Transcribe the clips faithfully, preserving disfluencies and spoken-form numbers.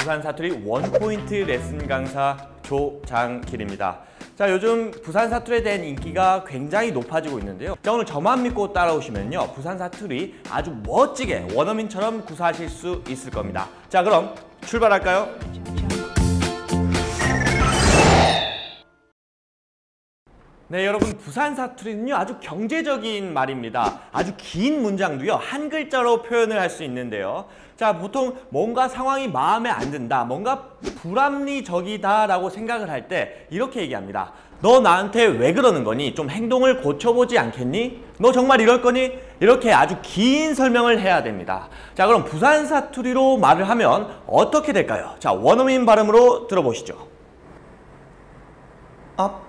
부산 사투리 원포인트 레슨 강사 조장길입니다. 자, 요즘 부산 사투리에 대한 인기가 굉장히 높아지고 있는데요. 자, 오늘 저만 믿고 따라오시면요, 부산 사투리 아주 멋지게 원어민처럼 구사하실 수 있을 겁니다. 자, 그럼 출발할까요? 네, 여러분, 부산 사투리는요 아주 경제적인 말입니다. 아주 긴 문장도요 한 글자로 표현을 할 수 있는데요. 자, 보통 뭔가 상황이 마음에 안 든다, 뭔가 불합리적이다 라고 생각을 할 때 이렇게 얘기합니다. 너 나한테 왜 그러는 거니? 좀 행동을 고쳐보지 않겠니? 너 정말 이럴 거니? 이렇게 아주 긴 설명을 해야 됩니다. 자, 그럼 부산 사투리로 말을 하면 어떻게 될까요? 자, 원어민 발음으로 들어보시죠. 앞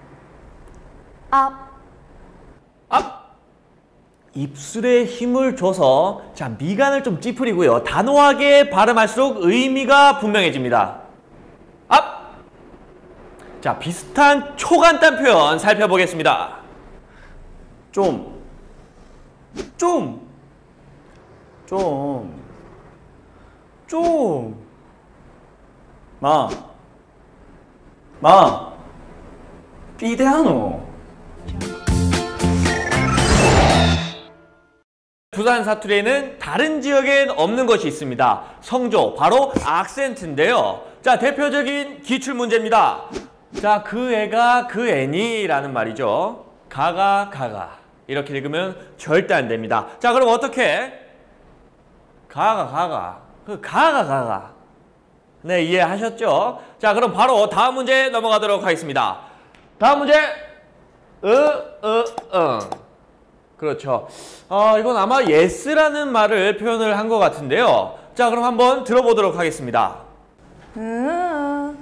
앞, 앞. 입술에 힘을 줘서, 자, 미간을 좀 찌푸리고요, 단호하게 발음할수록 의미가 분명해집니다. 앞. 자, 비슷한 초간단 표현 살펴보겠습니다. 좀, 좀, 좀, 좀, 마, 마, 삐대하노. 부산 사투리에는 다른 지역엔 없는 것이 있습니다. 성조, 바로 악센트인데요. 자, 대표적인 기출문제입니다. 자, 그 애가 그 애니 라는 말이죠. 가가 가가 이렇게 읽으면 절대 안 됩니다. 자, 그럼 어떻게? 가가 가가 그 가가 가가 네, 이해하셨죠? 자, 그럼 바로 다음 문제 넘어가도록 하겠습니다. 다음 문제 으, 으, 응. 그렇죠. 어, 이건 아마 yes라는 말을 표현을 한 것 같은데요. 자, 그럼 한번 들어보도록 하겠습니다. 음,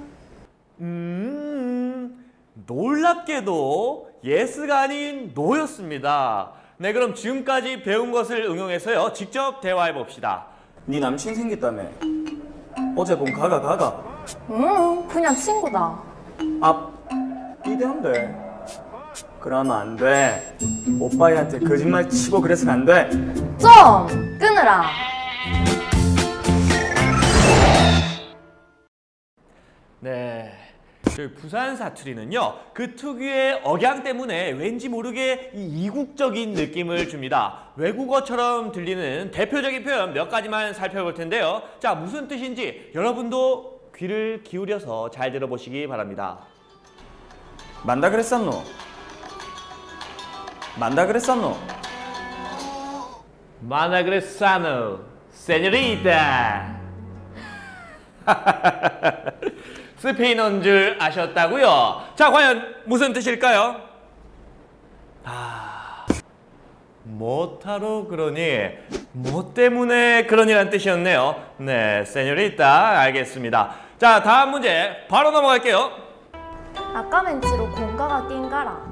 음, 놀랍게도 yes가 아닌 no였습니다. 네, 그럼 지금까지 배운 것을 응용해서요, 직접 대화해 봅시다. 네 남친 생겼다며. 어제 본 가가 가가. 음, 그냥 친구다. 앞, 삐대하면 돼. 그러면 안 돼. 오빠한테 거짓말 치고 그래서는 안 돼. 좀 끊으라. 네, 그 부산 사투리는요, 그 특유의 억양 때문에 왠지 모르게 이 이국적인 느낌을 줍니다. 외국어처럼 들리는 대표적인 표현 몇 가지만 살펴볼 텐데요. 자, 무슨 뜻인지 여러분도 귀를 기울여서 잘 들어보시기 바랍니다. 만다 그랬었노? 만다 그랬었노? 마나그레사노 세뇨리타. 스페인어인 줄 아셨다고요? 자, 과연 무슨 뜻일까요? 아, 뭐하러 그러니? 뭐 때문에 그러니란 뜻이었네요. 네, 세뇨리타, 알겠습니다. 자, 다음 문제 바로 넘어갈게요. 아까 멘치로 공가가 낀가라.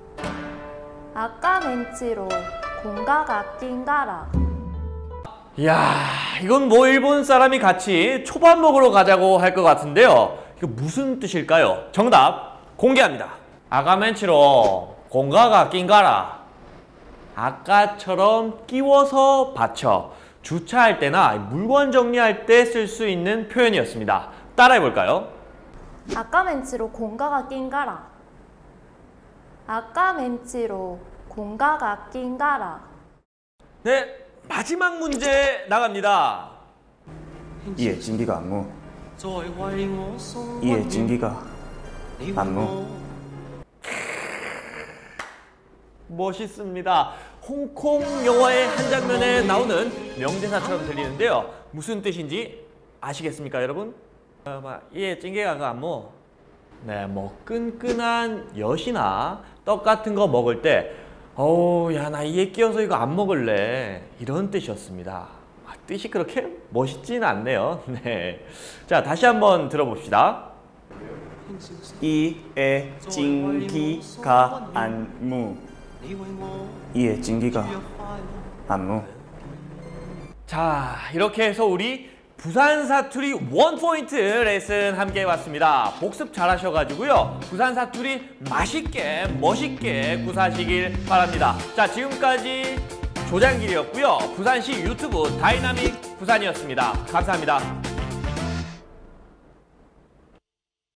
아까 멘치로 공가가 낀가라. 이야, 이건 뭐 일본 사람이 같이 초밥 먹으러 가자고 할 것 같은데요. 이거 무슨 뜻일까요? 정답 공개합니다. 아가멘치로 공가가 낀가라. 아까처럼 끼워서 받쳐. 주차할 때나 물건 정리할 때 쓸 수 있는 표현이었습니다. 따라해 볼까요? 아까 멘치로 공가가 낀가라. 아까 멘치로 공가가 낀가라. 네, 마지막 문제 나갑니다. 이에 진기가 안무. 이에 진기가 안무. 멋있습니다. 홍콩 영화의 한 장면에 나오는 명대사처럼 들리는데요. 무슨 뜻인지 아시겠습니까, 여러분? 어, 막 이에 찡개가 안무. 네, 뭐 끈끈한 엿이나 떡 같은 거 먹을 때, 어우, 야, 나 이에 끼어서 이거 안 먹을래, 이런 뜻이었습니다. 아, 뜻이 그렇게 멋있지는 않네요. 네, 자, 다시 한번 들어봅시다. 이에 진기가 안무. 이에 진기가 안무. 자, 이렇게 해서 우리 부산 사투리 원포인트 레슨 함께 해봤습니다. 복습 잘 하셔가지고요, 부산 사투리 맛있게 멋있게 구사하시길 바랍니다. 자, 지금까지 조장길이었고요, 부산시 유튜브 다이나믹 부산이었습니다. 감사합니다.